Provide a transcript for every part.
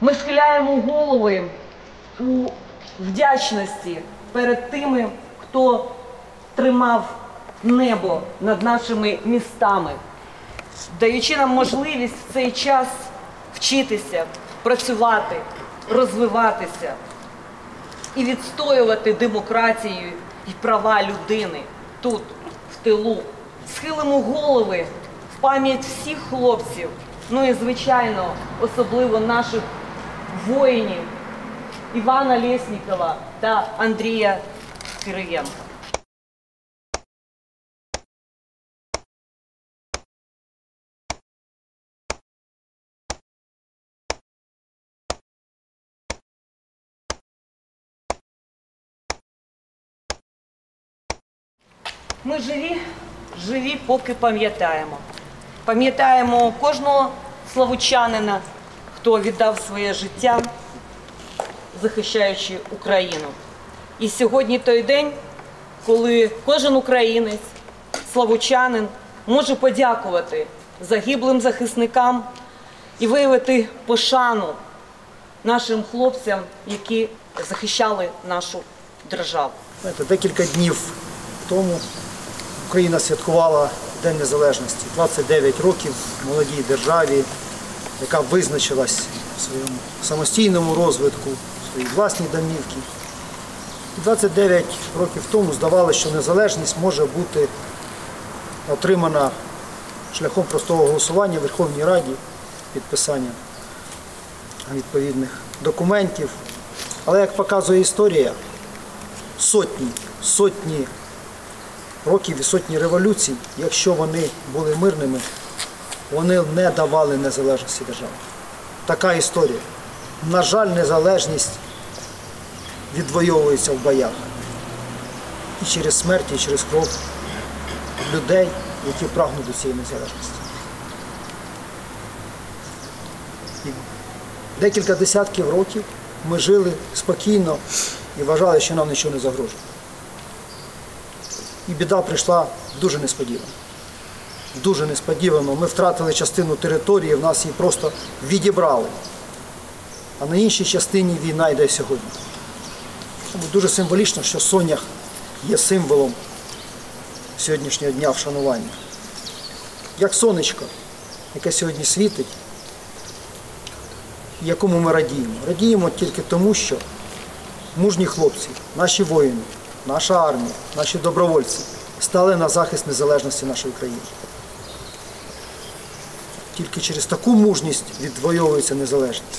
Ми схиляємо голови у вдячності перед тими, хто тримав небо над нашими містами, даючи нам можливість в цей час вчитися, працювати, розвиватися і відстоювати демократію і права людини тут, в тилу. Схилимо голови в пам'ять всіх хлопців, ну і, звичайно, особливо наших воїнів Івана Лєснікова та Андрія Кириєнка. Ми живі, поки пам'ятаємо. Пам'ятаємо кожного славучанина, хто віддав своє життя, захищаючи Україну. І сьогодні той день, коли кожен українець, славучанин, може подякувати загиблим захисникам і виявити пошану нашим хлопцям, які захищали нашу державу. Декілька днів тому Україна святкувала День Незалежності. 29 років в молодій державі, яка визначилась в своєму самостійному розвитку, в своїй власній домівці. 29 років тому здавалося, що незалежність може бути отримана шляхом простого голосування в Верховній Раді, підписання відповідних документів. Але, як показує історія, сотні років і сотні революцій, якщо вони були мирними, вони не давали незалежності держави. Така історія. На жаль, незалежність відвоюється в боях. І через смерть, і через кров людей, які прагнуть до цієї незалежності. І декілька десятків років ми жили спокійно і вважали, що нам нічого не загрожує. І біда прийшла дуже несподівано. Дуже несподівано. Ми втратили частину території, в нас її просто відібрали. А на іншій частині війна йде сьогодні. Тому дуже символічно, що Сонях є символом сьогоднішнього дня вшанування. Як сонечко, яке сьогодні світить, якому ми радіємо. Радіємо тільки тому, що мужні хлопці, наші воїни, наша армія, наші добровольці стали на захист незалежності нашої країни. Тільки через таку мужність відвоюється незалежність.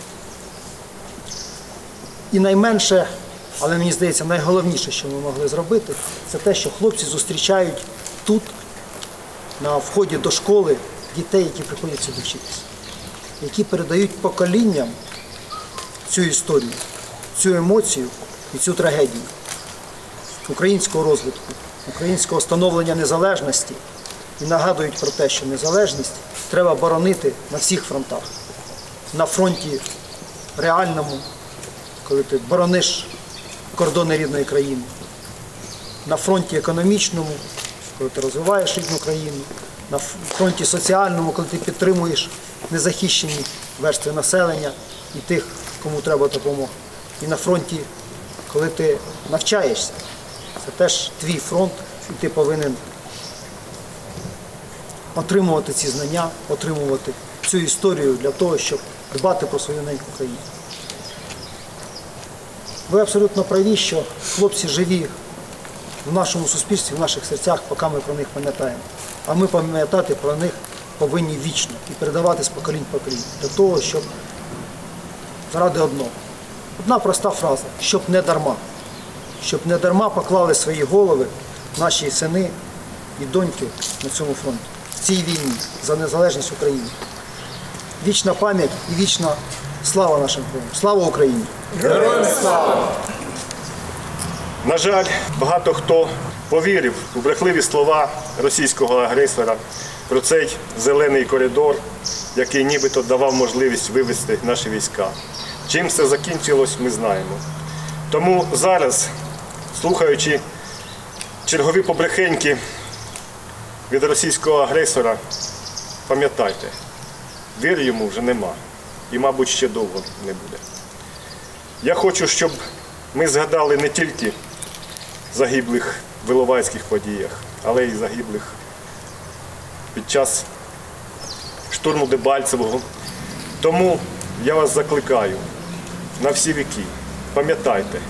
І найменше, але мені здається, найголовніше, що ми могли зробити, це те, що хлопці зустрічають тут, на вході до школи, дітей, які приходять сюди вчитися, які передають поколінням цю історію, цю емоцію і цю трагедію українського розвитку, українського становлення незалежності, і нагадують про те, що незалежність треба боронити на всіх фронтах. На фронті реальному, коли ти борониш кордони рідної країни, на фронті економічному, коли ти розвиваєш рідну країну, на фронті соціальному, коли ти підтримуєш незахищені верстви населення і тих, кому треба допомога. І на фронті, коли ти навчаєшся, це теж твій фронт, і ти повинен отримувати ці знання, отримувати цю історію для того, щоб дбати про свою неньку країну. Ви абсолютно праві, що хлопці живі в нашому суспільстві, в наших серцях, поки ми про них пам'ятаємо. А ми пам'ятати про них повинні вічно і передавати з поколінь в поколінь. Для того, щоб заради одного. Одна проста фраза – щоб не дарма. Щоб не дарма поклали свої голови наші сини і доньки на цьому фронті. В цій війні за незалежність України. Вічна пам'ять і вічна слава нашим воїнам. Слава Україні! Героям слава! На жаль, багато хто повірив у брехливі слова російського агресора про цей зелений коридор, який нібито давав можливість вивести наші війська. Чим все закінчилось, ми знаємо. Тому зараз, слухаючи чергові побрехеньки від російського агресора, пам'ятайте, віри йому вже нема. і, мабуть, ще довго не буде. Я хочу, щоб ми згадали не тільки загиблих в Іловайських подіях, але й загиблих під час штурму Дебальцевого. Тому я вас закликаю на всі віки, пам'ятайте,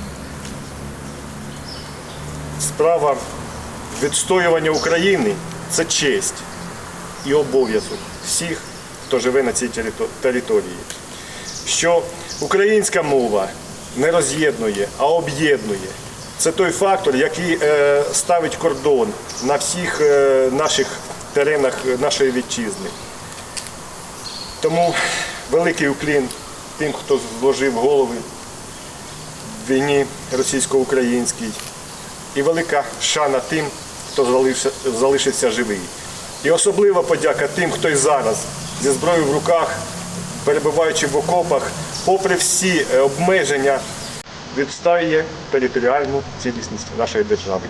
справа відстоювання України – це честь і обов'язок всіх, хто живе на цій території. Що українська мова не роз'єднує, а об'єднує. Це той фактор, який ставить кордон на всіх наших теренах нашої вітчизни. Тому великий уклін тим, хто зложив голови в війні російсько-українській, і велика шана тим, хто залишився живий. І особлива подяка тим, хто й зараз зі зброєю в руках, перебуваючи в окопах, попри всі обмеження, відстоює територіальну цілісність нашої держави.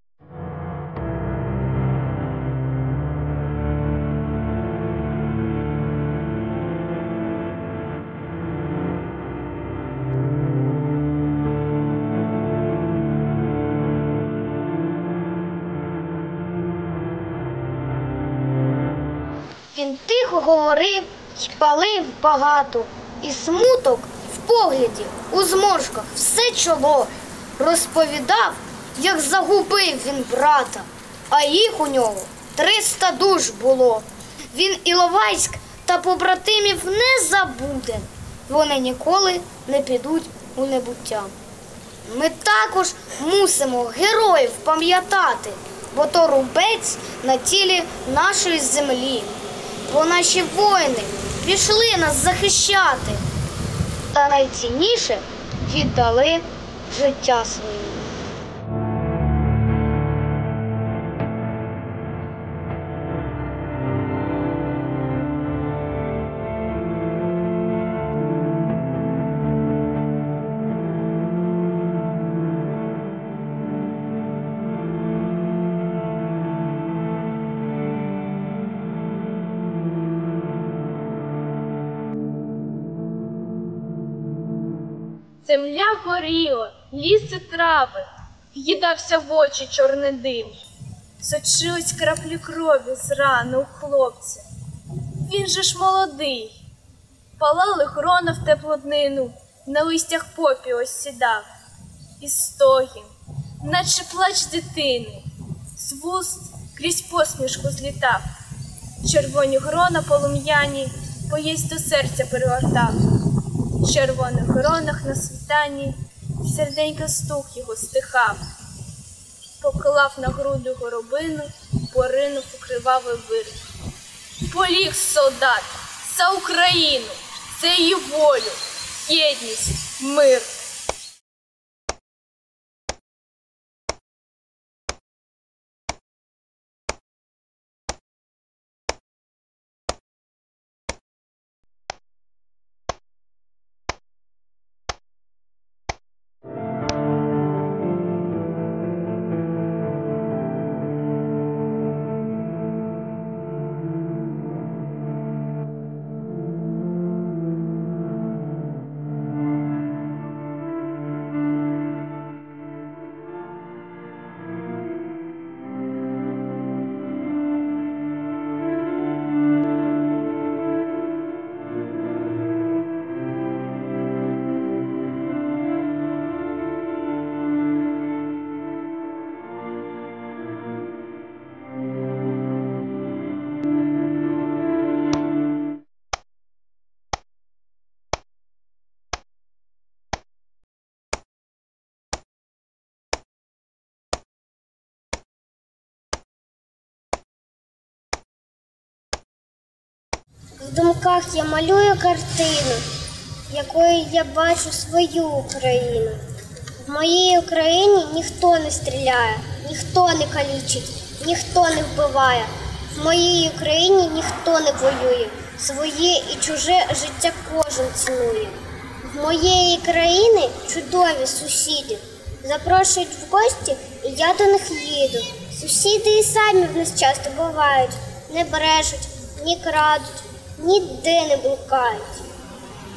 Він тихо говорив й палив багато, і смуток в погляді, у зморшках все чоло. Розповідав, як загубив він брата, а їх у нього 300 душ було. Він Іловайськ та побратимів не забуде, вони ніколи не підуть у небуття. Ми також мусимо героїв пам'ятати, бо то рубець на тілі нашої землі. Бо наші воїни пішли нас захищати, та найцінніше віддали життя своє. Земля горіла, ліси трави, в'їдався в очі чорний дим. Сочились краплі крові з рани у хлопця. Він же ж молодий. Палали грона в теплу днину, на листях попіл осідав. І стогін, наче плач дитини, з вуст крізь посмішку злітав. Червоні грона полум'яні поєсть до серця перегортав. В червоних гронах на світанні серденько стук його стихав. Поклав на груди горобину, поринув у кривавий вир. Поліг солдат за Україну, за її волю, єдність, мир. В думках я малюю картину, якою я бачу свою Україну. В моїй Україні ніхто не стріляє, ніхто не калічить, ніхто не вбиває. В моїй Україні ніхто не воює, своє і чуже життя кожен цінує. В моєї країни чудові сусіди, запрошують в гості, і я до них їду. Сусіди і самі в нас часто бувають, не брешуть, ні крадуть, ніде не блукають.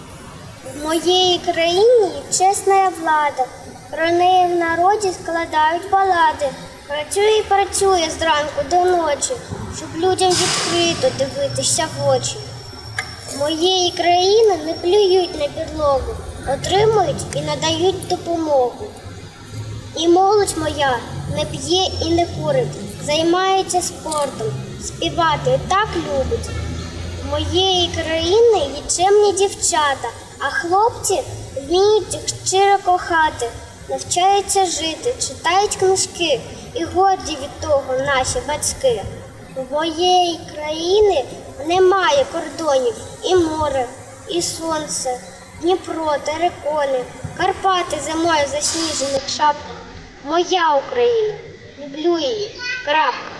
В моїй країні є чесна влада, про неї в народі складають балади. Працює і працює зранку до ночі, щоб людям відкрито дивитися в очі. Моєї країни не плюють на підлогу, отримують і надають допомогу. І молодь моя не п'є і не курить, займається спортом, співати так любить. В моєї країни є чемні дівчата, а хлопці вміють їх щиро кохати, навчаються жити, читають книжки і горді від того наші батьки. В моєї країни немає кордонів і море, і сонце, Дніпро, терикони, Карпати зимою засніжених шапках. Моя Україна, люблю її, крапка.